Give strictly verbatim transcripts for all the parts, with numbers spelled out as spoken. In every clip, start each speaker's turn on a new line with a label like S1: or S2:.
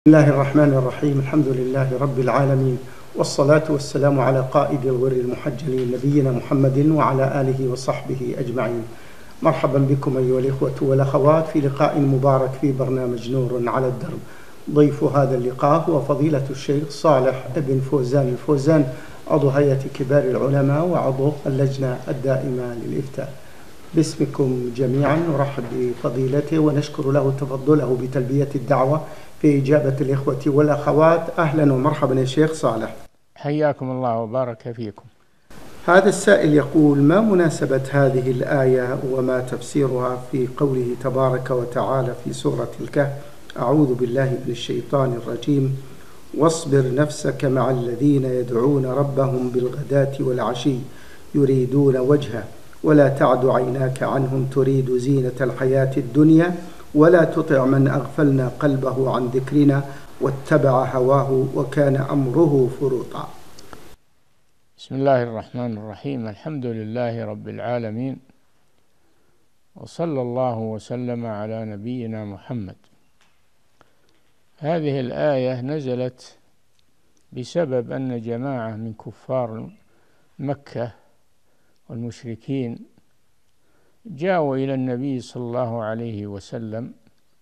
S1: بسم الله الرحمن الرحيم. الحمد لله رب العالمين، والصلاة والسلام على قائد الغر المحجلين نبينا محمد وعلى آله وصحبه أجمعين. مرحبا بكم أيها الإخوة والأخوات في لقاء مبارك في برنامج نور على الدرب. ضيف هذا اللقاء هو فضيلة الشيخ صالح بن فوزان الفوزان، عضو هيئة كبار العلماء وعضو اللجنة الدائمة للإفتاء. باسمكم جميعا نرحب بفضيلته ونشكر له تفضله بتلبية الدعوة في إجابة الإخوة والأخوات. أهلا ومرحبا يا شيخ صالح.
S2: حياكم الله وبارك فيكم.
S1: هذا السائل يقول: ما مناسبة هذه الآية وما تفسيرها في قوله تبارك وتعالى في سورة الكهف: أعوذ بالله من الشيطان الرجيم، واصبر نفسك مع الذين يدعون ربهم بالغداة والعشي يريدون وجهه ولا تعد عيناك عنهم تريد زينة الحياة الدنيا ولا تطع من أغفلنا قلبه عن ذكرنا واتبع هواه وكان أمره فرطا.
S2: بسم الله الرحمن الرحيم. الحمد لله رب العالمين، وصلى الله وسلم على نبينا محمد. هذه الآية نزلت بسبب أن جماعة من كفار مكة والمشركين جاءوا إلى النبي صلى الله عليه وسلم،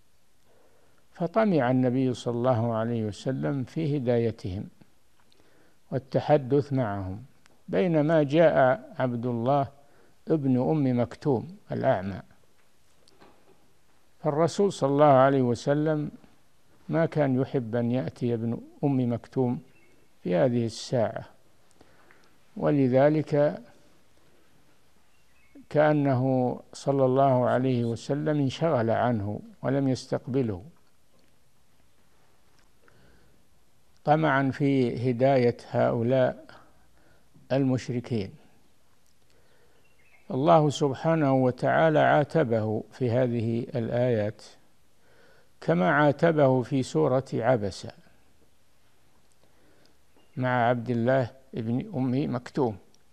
S2: فطمع النبي صلى الله عليه وسلم في هدايتهم والتحدث معهم، بينما جاء عبد الله ابن أم مكتوم الأعمى. فالرسول صلى الله عليه وسلم ما كان يحب أن يأتي ابن أم مكتوم في هذه الساعة، ولذلك كأنه صلى الله عليه وسلم انشغل عنه ولم يستقبله، طمعا في هداية هؤلاء المشركين. الله سبحانه وتعالى عاتبه في هذه الآيات كما عاتبه في سورة عبسة مع عبد الله ابن أم مكتوم،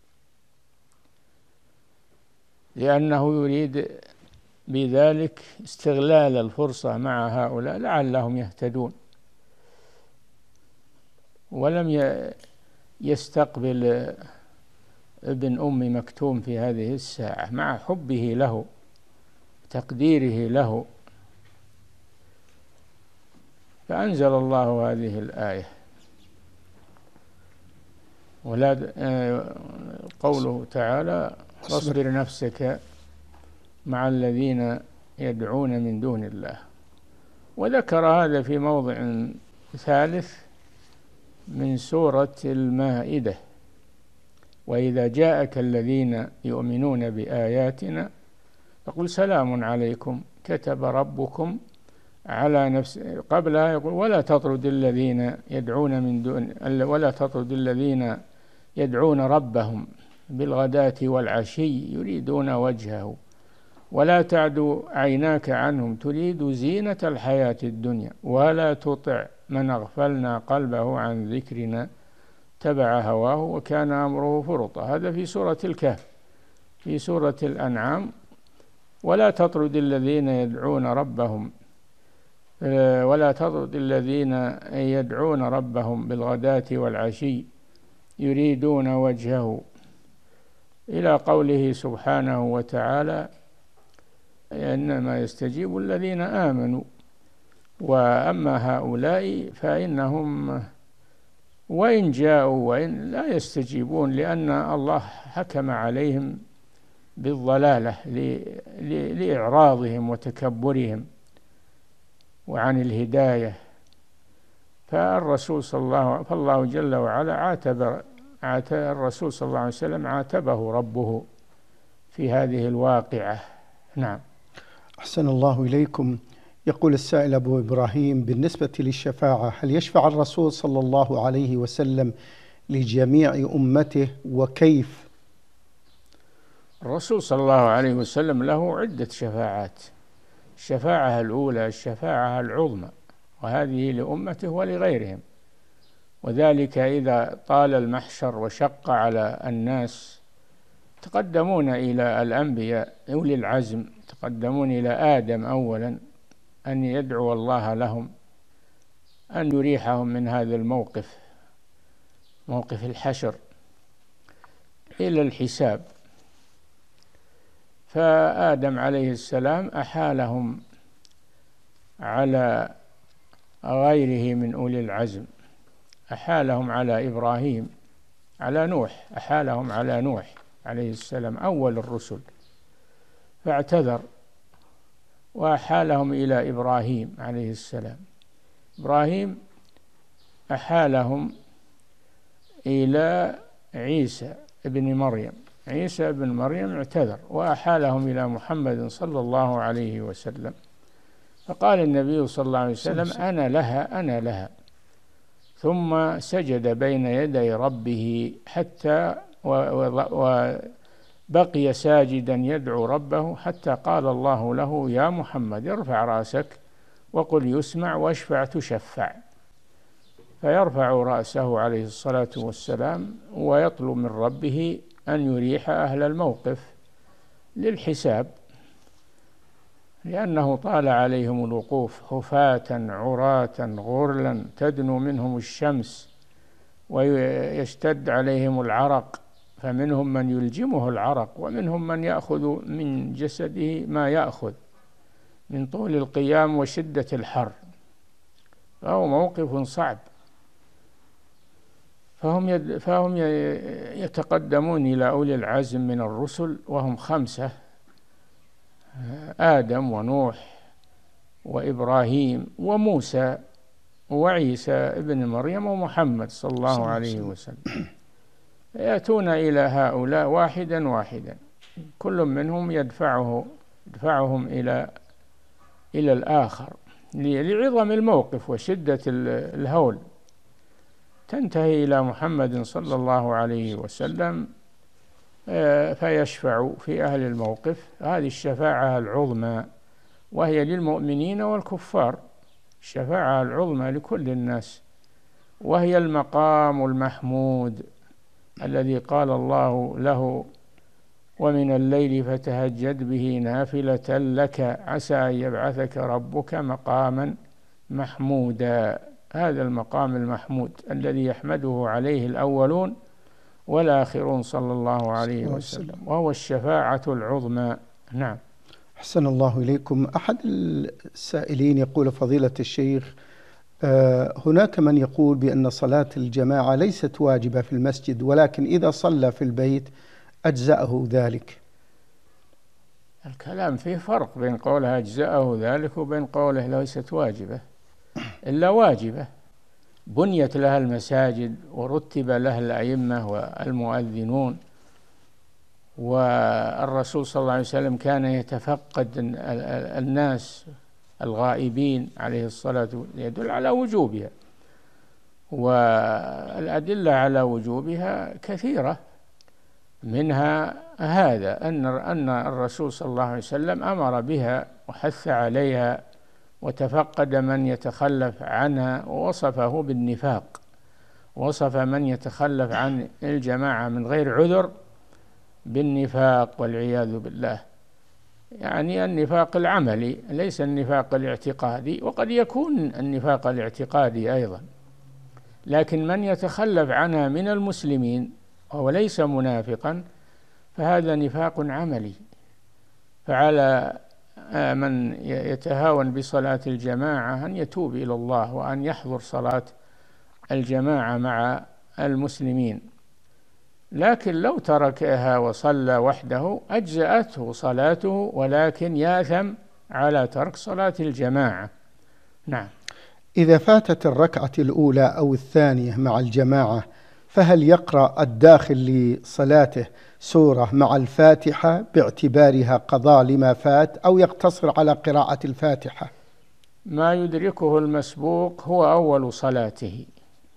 S2: لأنه يريد بذلك استغلال الفرصة مع هؤلاء لعلهم يهتدون، ولم يستقبل ابن أم مكتوم في هذه الساعة مع حبه له تقديره له. فأنزل الله هذه الآية، ولا قوله تعالى: واصبر نفسك مع الذين يدعون من دون الله. وذكر هذا في موضع ثالث من سورة المائدة: وإذا جاءك الذين يؤمنون بآياتنا فقل سلام عليكم كتب ربكم على نفسه. قبلها يقول: ولا تطرد الذين يدعون من دون ولا تطرد الذين يدعون ربهم بالغداة والعشي يريدون وجهه ولا تعد عيناك عنهم تريد زينة الحياة الدنيا ولا تطع من أغفلنا قلبه عن ذكرنا تبع هواه وكان أمره فرطا. هذا في سورة الكهف. في سورة الأنعام: ولا تطرد الذين يدعون ربهم ولا تطرد الذين يدعون ربهم بالغداة والعشي يريدون وجهه، إلى قوله سبحانه وتعالى: إنما يستجيب الذين آمنوا وأما هؤلاء فإنهم وإن جاءوا وإن لا يستجيبون، لأن الله حكم عليهم بالضلالة لإعراضهم وتكبرهم وعن الهداية. فالرسول صلى الله فالله جل وعلا عاتب عاتب الرسول صلى الله عليه وسلم عاتبه ربه في هذه الواقعة. نعم.
S1: أحسن الله إليكم. يقول السائل أبو إبراهيم: بالنسبة للشفاعة، هل يشفع الرسول صلى الله عليه وسلم لجميع أمته وكيف؟
S2: الرسول صلى الله عليه وسلم له عدة شفاعات. الشفاعة الأولى الشفاعة العظمى، وهذه لأمته ولغيرهم، وذلك إذا طال المحشر وشق على الناس تقدمون إلى الأنبياء أولي العزم، تقدمون إلى آدم أولا أن يدعو الله لهم أن يريحهم من هذا الموقف، موقف الحشر، إلى الحساب. فآدم عليه السلام أحالهم على غيره من أولي العزم، أحالهم على إبراهيم، على نوح، أحالهم على نوح عليه السلام أول الرسل، فاعتذر، وأحالهم إلى إبراهيم عليه السلام. إبراهيم أحالهم إلى عيسى ابن مريم، عيسى ابن مريم اعتذر وأحالهم إلى محمد صلى الله عليه وسلم. فقال النبي صلى الله عليه وسلم: أنا لها أنا لها. ثم سجد بين يدي ربه حتى وبقي ساجدا يدعو ربه حتى قال الله له: يا محمد ارفع رأسك وقل يسمع واشفع تشفع. فيرفع رأسه عليه الصلاة والسلام ويطلب من ربه أن يريح أهل الموقف للحساب، لأنه طال عليهم الوقوف حفاة عراة غرلا تدنو منهم الشمس ويشتد عليهم العرق، فمنهم من يلجمه العرق ومنهم من يأخذ من جسده ما يأخذ من طول القيام وشدة الحر، فهو موقف صعب. فهم يد فهم يتقدمون إلى أولي العزم من الرسل وهم خمسة: آدم ونوح وإبراهيم وموسى وعيسى ابن مريم ومحمد صلى الله عليه وسلم. يأتون إلى هؤلاء واحدا واحدا، كل منهم يدفعه يدفعهم إلى إلى الآخر لعظم الموقف وشدة الهول. تنتهي إلى محمد صلى الله عليه وسلم فيشفع في أهل الموقف. هذه الشفاعة العظمى، وهي للمؤمنين والكفار، الشفاعة العظمى لكل الناس، وهي المقام المحمود الذي قال الله له: ومن الليل فتهجد به نافلة لك عسى أن يبعثك ربك مقاما محمودا. هذا المقام المحمود الذي يحمده عليه الأولون والآخرون صلى الله عليه وسلم، وهو الشفاعة العظمى. نعم.
S1: أحسن الله إليكم. أحد السائلين يقول: فضيلة الشيخ، هناك من يقول بأن صلاة الجماعة ليست واجبة في المسجد، ولكن إذا صلى في البيت أجزأه ذلك.
S2: الكلام فيه فرق بين قوله أجزأه ذلك وبين قوله ليست واجبة، إلا واجبة، بنيت لها المساجد ورتب لها الأئمة والمؤذنون، والرسول صلى الله عليه وسلم كان يتفقد الناس الغائبين عليه الصلاة والسلام، يدل على وجوبها، والأدلة على وجوبها كثيرة، منها هذا أن أن الرسول صلى الله عليه وسلم أمر بها وحث عليها وتفقد من يتخلف عنها، ووصفه بالنفاق، وصف من يتخلف عن الجماعة من غير عذر بالنفاق والعياذ بالله، يعني النفاق العملي ليس النفاق الاعتقادي، وقد يكون النفاق الاعتقادي أيضا، لكن من يتخلف عنها من المسلمين وهو ليس منافقا فهذا نفاق عملي. فعلى من يتهاون بصلاة الجماعة أن يتوب إلى الله وأن يحضر صلاة الجماعة مع المسلمين، لكن لو تركها وصلى وحده أجزأته صلاته، ولكن ياثم على ترك صلاة الجماعة. نعم.
S1: إذا فاتت الركعة الأولى أو الثانية مع الجماعة، فهل يقرأ الداخل لصلاته سورة مع الفاتحة باعتبارها قضاء لما فات، أو يقتصر على قراءة الفاتحة؟
S2: ما يدركه المسبوق هو أول صلاته،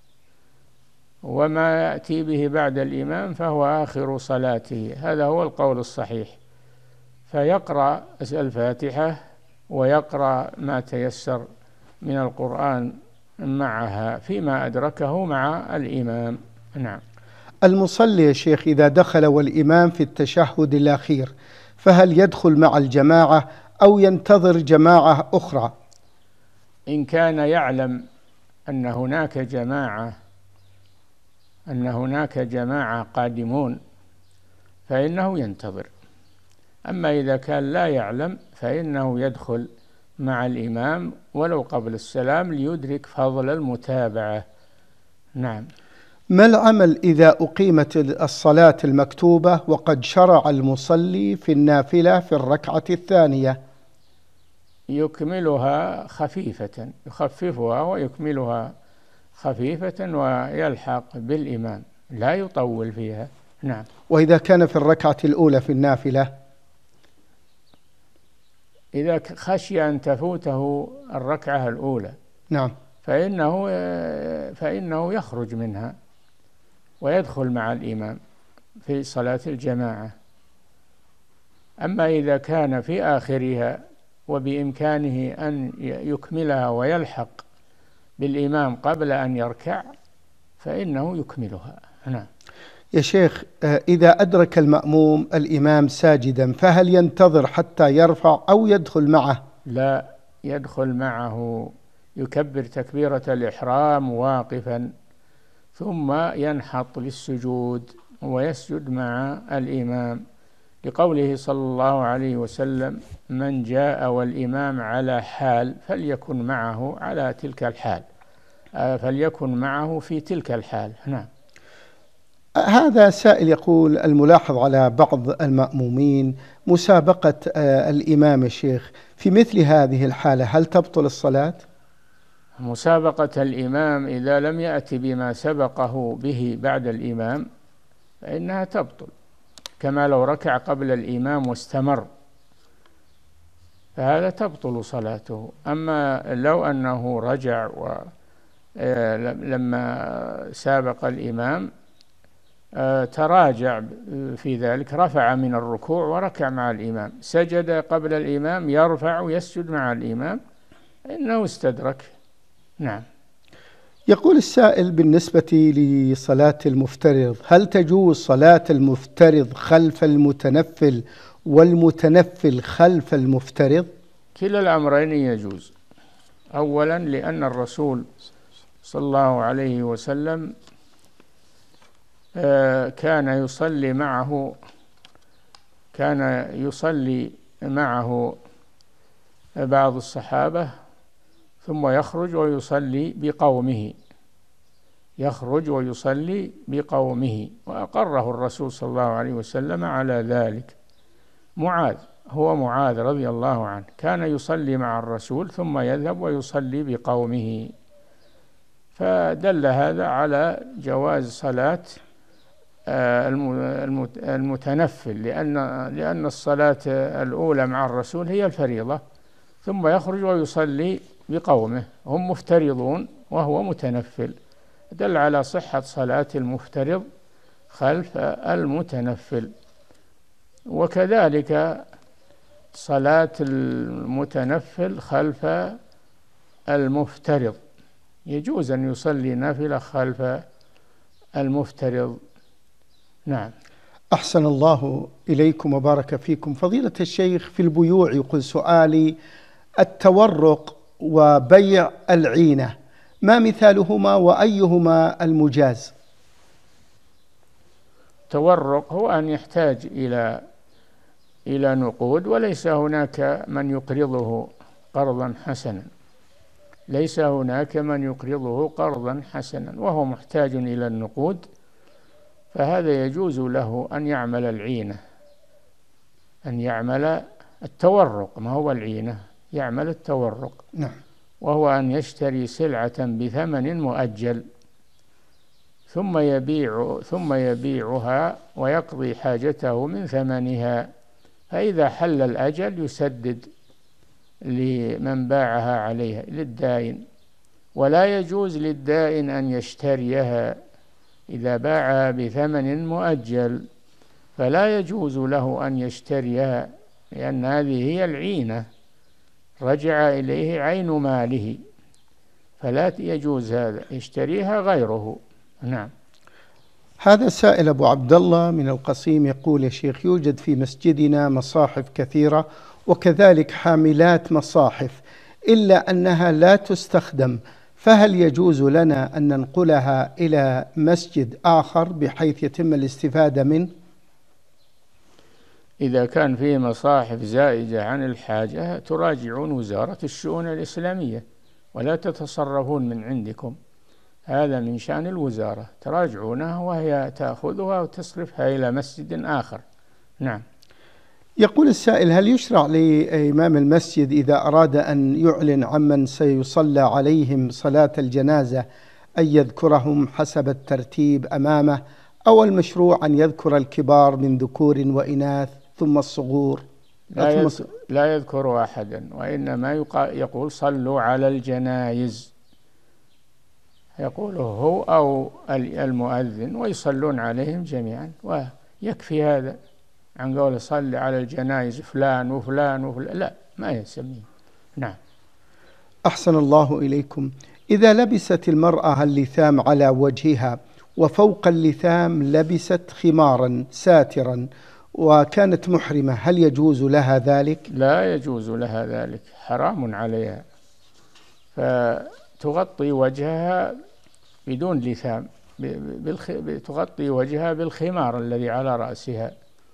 S2: وما يأتي به بعد الإمام فهو آخر صلاته، هذا هو القول الصحيح. فيقرأ الفاتحة ويقرأ ما تيسر من القرآن معها فيما أدركه مع الإمام. نعم.
S1: المصلي يا شيخ إذا دخل والإمام في التشهد الأخير، فهل يدخل مع الجماعة أو ينتظر جماعة أخرى؟
S2: إن كان يعلم أن هناك جماعة أن هناك جماعة قادمون فإنه ينتظر. أما إذا كان لا يعلم فإنه يدخل مع الإمام ولو قبل السلام ليدرك فضل المتابعة. نعم.
S1: ما العمل إذا أقيمت الصلاة المكتوبة وقد شرع المصلي في النافلة في الركعة الثانية؟
S2: يكملها خفيفة، يخففها ويكملها خفيفة ويلحق بالإمام، لا يطول فيها. نعم.
S1: وإذا كان في الركعة الأولى في النافلة؟
S2: إذا خشي أن تفوته الركعة الأولى
S1: نعم
S2: فإنه فإنه يخرج منها ويدخل مع الإمام في صلاة الجماعة. أما إذا كان في آخرها وبإمكانه أن يكملها ويلحق بالإمام قبل أن يركع فإنه يكملها. نعم.
S1: يا شيخ، إذا أدرك المأموم الإمام ساجدا فهل ينتظر حتى يرفع أو يدخل معه؟
S2: لا، يدخل معه، يكبر تكبيرة الإحرام واقفا ثم ينحط للسجود ويسجد مع الإمام، لقوله صلى الله عليه وسلم: من جاء والإمام على حال فليكن معه على تلك الحال، فليكن معه في تلك الحال. نعم.
S1: هذا سائل يقول: الملاحظ على بعض المأمومين مسابقة الإمام الشيخ، في مثل هذه الحالة هل تبطل الصلاة؟
S2: مسابقة الإمام إذا لم يأتي بما سبقه به بعد الإمام فإنها تبطل، كما لو ركع قبل الإمام واستمر فهذا تبطل صلاته. أما لو أنه رجع ولما سابق الإمام تراجع في ذلك، رفع من الركوع وركع مع الإمام، سجد قبل الإمام، يرفع ويسجد مع الإمام، إنه استدرك. نعم.
S1: يقول السائل: بالنسبة لصلاة المفترض هل تجوز صلاة المفترض خلف المتنفل والمتنفل خلف المفترض؟
S2: كلا الأمرين يجوز. أولا لأن الرسول صلى الله عليه وسلم كان يصلي معه كان يصلي معه بعض الصحابة ثم يخرج ويصلي بقومه يخرج ويصلي بقومه وأقره الرسول صلى الله عليه وسلم على ذلك. معاذ هو معاذ رضي الله عنه كان يصلي مع الرسول ثم يذهب ويصلي بقومه، فدل هذا على جواز صلاة المتنفل، لأن لأن الصلاة الأولى مع الرسول هي الفريضة، ثم يخرج ويصلي بقومه، هم مفترضون وهو متنفل، دل على صحة صلاة المفترض خلف المتنفل. وكذلك صلاة المتنفل خلف المفترض، يجوز أن يصلي نافلة خلف المفترض. نعم.
S1: أحسن الله إليكم وبارك فيكم. فضيلة الشيخ، في البيوع يقول سؤالي: التورق وبيع العينة ما مثالهما وأيهما المجاز؟
S2: التورق هو أن يحتاج إلى إلى نقود وليس هناك من يقرضه قرضا حسنا، ليس هناك من يقرضه قرضا حسنا وهو محتاج إلى النقود، فهذا يجوز له أن يعمل العينة، أن يعمل التورق، ما هو العينة، يعمل التورق.
S1: نعم.
S2: وهو أن يشتري سلعة بثمن مؤجل ثم يبيع ثم يبيعها ويقضي حاجته من ثمنها، فإذا حل الأجل يسدد لمن باعها عليها للدائن. ولا يجوز للدائن أن يشتريها إذا باعها بثمن مؤجل، فلا يجوز له أن يشتريها، لأن هذه هي العينة، رجع إليه عين ماله، فلا يجوز هذا، يشتريها غيره. نعم.
S1: هذا سائل أبو عبد الله من القصيم يقول: يا شيخ، يوجد في مسجدنا مصاحف كثيرة وكذلك حاملات مصاحف إلا أنها لا تستخدم، فهل يجوز لنا أن ننقلها إلى مسجد آخر بحيث يتم الاستفادة منه؟
S2: إذا كان فيه مصاحف زائدة عن الحاجة تراجعون وزارة الشؤون الإسلامية ولا تتصرفون من عندكم، هذا من شأن الوزارة، تراجعونها وهي تأخذها وتصرفها إلى مسجد آخر. نعم.
S1: يقول السائل: هل يشرع لإمام المسجد إذا أراد أن يعلن عمن سيصلى عليهم صلاة الجنازة أن يذكرهم حسب الترتيب أمامه، أو المشروع أن يذكر الكبار من ذكور وإناث ثم الصغور؟
S2: لا, يذ... لا يذكر أحدا، وإنما يقول صلوا على الجنائز، يقوله هو أو المؤذن ويصلون عليهم جميعا، ويكفي هذا عن قول صلي على الجنائز فلان وفلان وفلان، لا، ما يسميه. نعم.
S1: أحسن الله إليكم. إذا لبست المرأة اللثام على وجهها وفوق اللثام لبست خمارا ساترا وكانت محرمة، هل يجوز لها ذلك؟
S2: لا يجوز لها ذلك، حرام عليها، فتغطي وجهها بدون لثام، بالخ... تغطي وجهها بالخمار الذي على رأسها،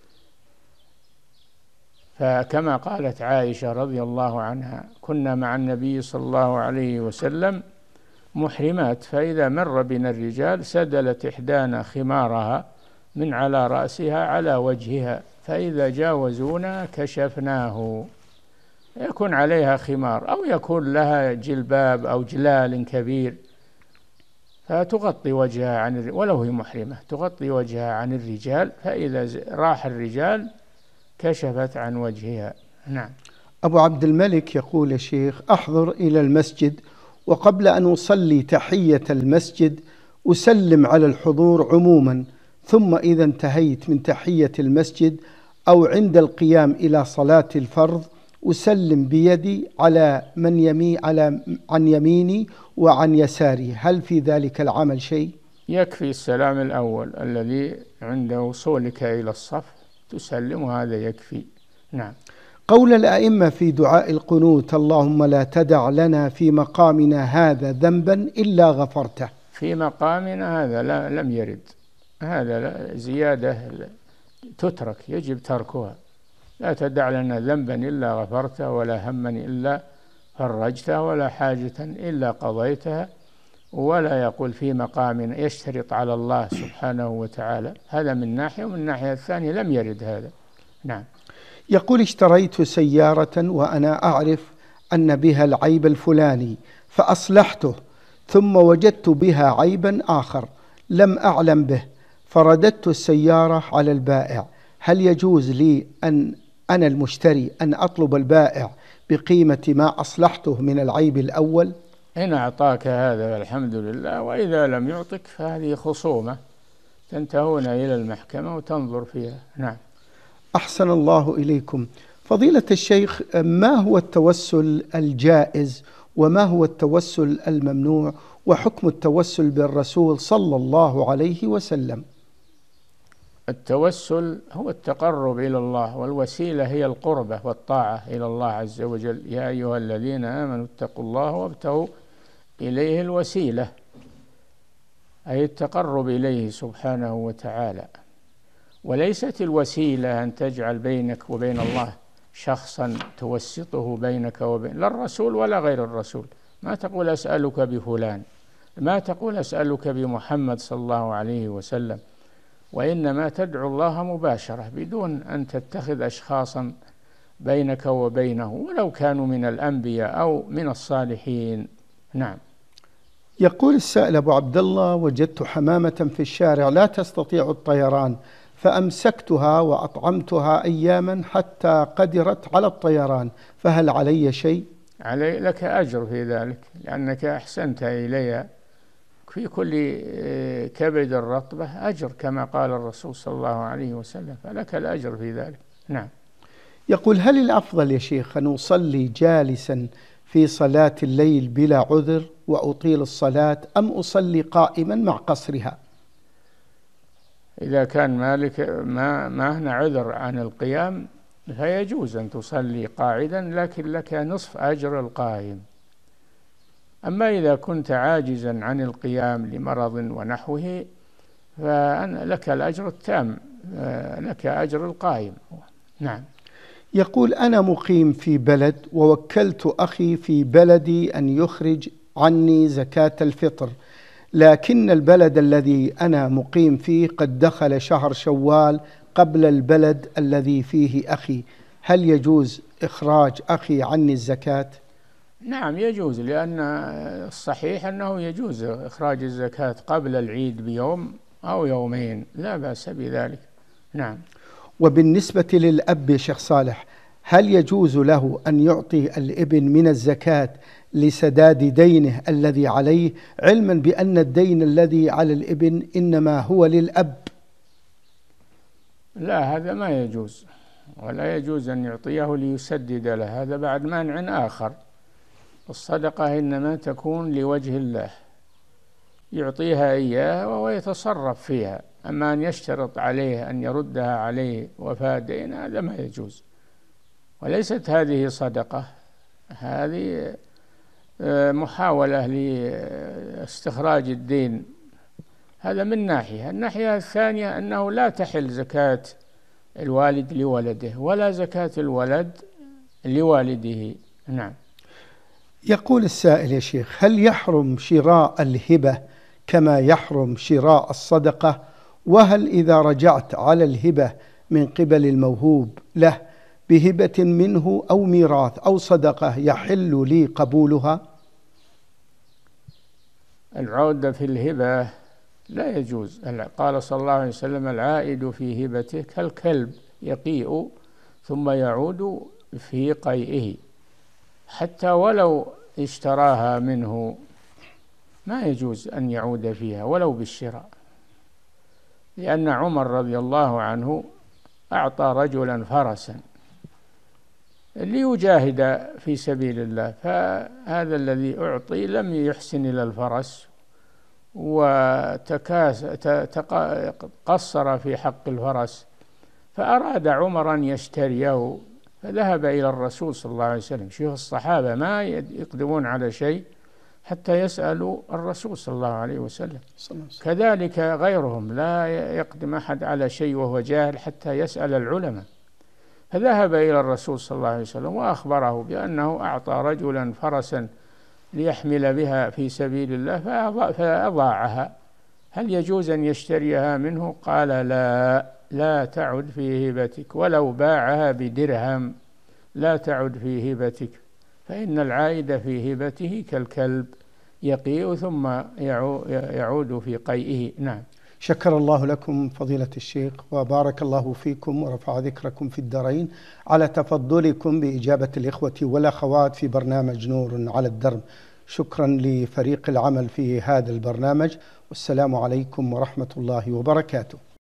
S2: فكما قالت عائشة رضي الله عنها: كنا مع النبي صلى الله عليه وسلم محرمات، فإذا مر بنا الرجال سدلت إحدانا خمارها من على رأسها على وجهها، فإذا جاوزونا كشفناه. يكون عليها خمار أو يكون لها جلباب أو جلال كبير، فتغطي وجهها عن الرجال ولو هي محرمة، تغطي وجهها عن الرجال، فإذا راح الرجال كشفت عن وجهها. نعم.
S1: أبو عبد الملك يقول: يا شيخ، أحضر إلى المسجد وقبل أن أصلي تحية المسجد أسلم على الحضور عموما، ثم إذا انتهيت من تحية المسجد أو عند القيام إلى صلاة الفرض أسلم بيدي على من يمي على عن يميني وعن يساري، هل في ذلك العمل شيء؟
S2: يكفي السلام الأول الذي عند وصولك إلى الصف تسلم، وهذا يكفي. نعم.
S1: قول الأئمة في دعاء القنوت: اللهم لا تدع لنا في مقامنا هذا ذنبا إلا غفرته.
S2: في مقامنا هذا لا لم يرد، هذا لا زيادة تترك، يجب تركها. لا تدع لنا ذنبا إلا غفرته، ولا هما إلا فرجته، ولا حاجة إلا قضيتها، ولا يقول في مقامنا، يشترط على الله سبحانه وتعالى. هذا من ناحية، ومن الناحية الثانية لم يرد هذا. نعم.
S1: يقول: اشتريت سيارة وأنا أعرف أن بها العيب الفلاني فأصلحته، ثم وجدت بها عيبا آخر لم أعلم به، فرددت السيارة على البائع، هل يجوز لي أن أنا المشتري أن أطلب البائع بقيمة ما أصلحته من العيب الأول؟
S2: إن أعطاك هذا الحمد لله، وإذا لم يعطك فهذه خصومة تنتهون إلى المحكمة وتنظر فيها. نعم.
S1: أحسن الله إليكم. فضيلة الشيخ، ما هو التوسل الجائز وما هو التوسل الممنوع، وحكم التوسل بالرسول صلى الله عليه وسلم؟
S2: التوسل هو التقرب إلى الله، والوسيلة هي القربة والطاعة إلى الله عز وجل. يا أيها الذين آمنوا اتقوا الله وابتغوا إليه الوسيلة، أي التقرب إليه سبحانه وتعالى. وليست الوسيلة أن تجعل بينك وبين الله شخصا توسطه بينك وبين، لا الرسول ولا غير الرسول. ما تقول أسألك بفلان، ما تقول أسألك بمحمد صلى الله عليه وسلم، وإنما تدعو الله مباشرة بدون أن تتخذ أشخاصا بينك وبينه، ولو كانوا من الأنبياء أو من الصالحين. نعم.
S1: يقول السائل: أبو عبد الله، وجدت حمامة في الشارع لا تستطيع الطيران، فأمسكتها وأطعمتها أياما حتى قدرت على الطيران، فهل علي شيء؟
S2: علي لك أجر في ذلك، لأنك أحسنت إليها. في كل كبد الرطبة أجر كما قال الرسول صلى الله عليه وسلم، فلك الأجر في ذلك. نعم.
S1: يقول: هل الأفضل يا شيخ أن أصلي جالسا في صلاة الليل بلا عذر وأطيل الصلاة، أم أصلي قائما مع قصرها؟
S2: إذا كان مالك ما ما هنا عذر عن القيام فيجوز أن تصلي قاعدا، لكن لك نصف أجر القائم. أما إذا كنت عاجزا عن القيام لمرض ونحوه فلك الأجر التام، لك أجر القائم. نعم.
S1: يقول: أنا مقيم في بلد ووكلت أخي في بلدي أن يخرج عني زكاة الفطر، لكن البلد الذي أنا مقيم فيه قد دخل شهر شوال قبل البلد الذي فيه أخي، هل يجوز إخراج أخي عني الزكاة؟
S2: نعم يجوز، لأن الصحيح أنه يجوز إخراج الزكاة قبل العيد بيوم أو يومين، لا بأس بذلك. نعم.
S1: وبالنسبة للأب يا شيخ صالح، هل يجوز له أن يعطي الابن من الزكاة لسداد دينه الذي عليه، علما بأن الدين الذي على الابن إنما هو للأب؟
S2: لا، هذا ما يجوز، ولا يجوز أن يعطيه ليسدد له، هذا بعد مانع آخر. الصدقة إنما تكون لوجه الله، يعطيها إياه وهو يتصرف فيها، أما أن يشترط عليه أن يردها عليه وفاء دين، هذا ما يجوز. وليست هذه صدقة، هذه محاولة لاستخراج الدين، هذا من ناحية. الناحية الثانية أنه لا تحل زكاة الوالد لولده ولا زكاة الولد لوالده. نعم.
S1: يقول السائل: يا شيخ، هل يحرم شراء الهبة كما يحرم شراء الصدقة؟ وهل إذا رجعت على الهبة من قبل الموهوب له بهبة منه أو ميراث أو صدقة يحل لي قبولها؟
S2: العودة في الهبة لا يجوز. قال صلى الله عليه وسلم: العائد في هبته كالكلب يقيء ثم يعود في قيئه. حتى ولو اشتراها منه ما يجوز أن يعود فيها ولو بالشراء، لأن عمر رضي الله عنه أعطى رجلا فرسا ليجاهد في سبيل الله، فهذا الذي أعطي لم يحسن إلى الفرس وتقصر في حق الفرس، فأراد عمر أن يشتريه، فذهب إلى الرسول صلى الله عليه وسلم. شوف الصحابة ما يقدمون على شيء حتى يسألوا الرسول صلى الله عليه وسلم، كذلك غيرهم لا يقدم أحد على شيء وهو جاهل حتى يسأل العلماء. فذهب إلى الرسول صلى الله عليه وسلم وأخبره بأنه أعطى رجلا فرسا ليحمل بها في سبيل الله فأضاعها، هل يجوز أن يشتريها منه؟ قال: لا لا تعد في هبتك، ولو باعها بدرهم لا تعد في هبتك، فإن العائد في هبته كالكلب يقيء ثم يعود في قيئه. نعم.
S1: شكر الله لكم فضيلة الشيخ، وبارك الله فيكم ورفع ذكركم في الدارين على تفضلكم بإجابة الإخوة والأخوات في برنامج نور على الدرب. شكرا لفريق العمل في هذا البرنامج، والسلام عليكم ورحمة الله وبركاته.